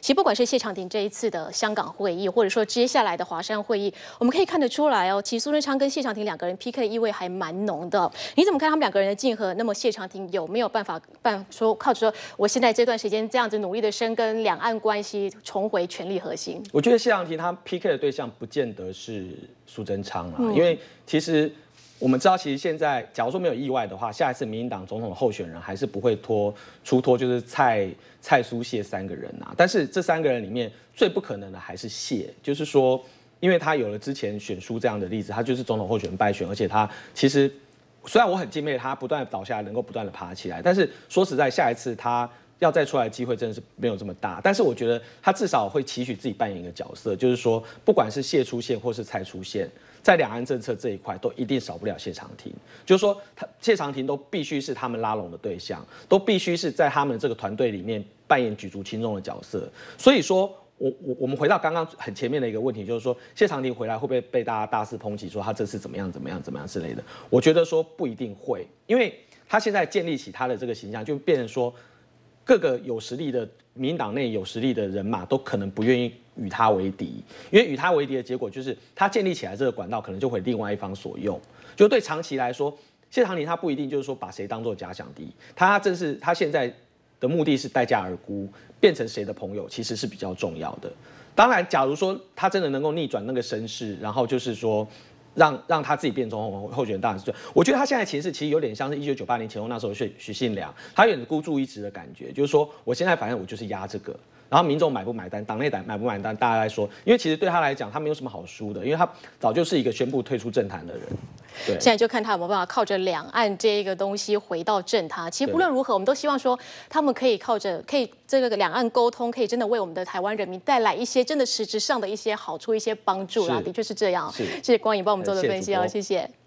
其实不管是谢长廷这一次的香港会议，或者说接下来的华山会议，我们可以看得出来哦，其实苏贞昌跟谢长廷两个人 PK 的意味还蛮浓的。你怎么看他们两个人的竞合？那么谢长廷有没有办法靠着说我现在这段时间这样子努力的深耕两岸关系，重回权力核心？ 我觉得谢长廷他 PK 的对象不见得是苏贞昌啦，因为其实。我们知道，其实现在假如说没有意外的话，下一次民进党总统的候选人还是不会出脱，就是蔡苏谢三个人啊。但是这三个人里面最不可能的还是谢，就是说，因为他有了之前选书这样的例子，他就是总统候选人败选，而且他其实虽然我很敬佩他不断的倒下来，能够不断的爬起来，但是说实在，下一次他要再出来的机会真的是没有这么大。但是我觉得他至少会期许自己扮演一个角色，就是说，不管是谢出现或是蔡出现。在两岸政策这一块，都一定少不了谢长廷。就是说，谢长廷都必须是他们拉拢的对象，都必须是在他们这个团队里面扮演举足轻重的角色。所以说，我们回到刚刚很前面的一个问题，就是说，谢长廷回来会不会被大家大肆抨击，说他这次怎么样之类的？我觉得说不一定会，因为他现在建立起他的这个形象，就变成说，各个有实力的民进党内有实力的人马都可能不愿意与他为敌，因为与他为敌的结果就是他建立起来这个管道可能就会另外一方所用。就对长期来说，谢长廷他不一定就是说把谁当作假想敌，他现在的目的是待价而沽，变成谁的朋友其实是比较重要的。当然，假如说他真的能够逆转那个声势，然后就是说。让他自己变总统候选人，当然是对。我觉得他现在其实有点像是1998年前后那时候许信良，他有点孤注一掷的感觉，就是说我现在反正我就是压这个，然后民众买不买单，党内买不买单，大家来说，因为其实对他来讲，他没有什么好输的，因为他早就是一个宣布退出政坛的人。对， 现在就看他有没有办法靠着两岸这一个东西回到政坛。其实不论如何，我们都希望说他们可以这个两岸沟通，可以真的为我们的台湾人民带来一些真的实质上的一些好处、一些帮助啦。的确是这样。谢谢光颖帮我们做的分析哦，谢谢。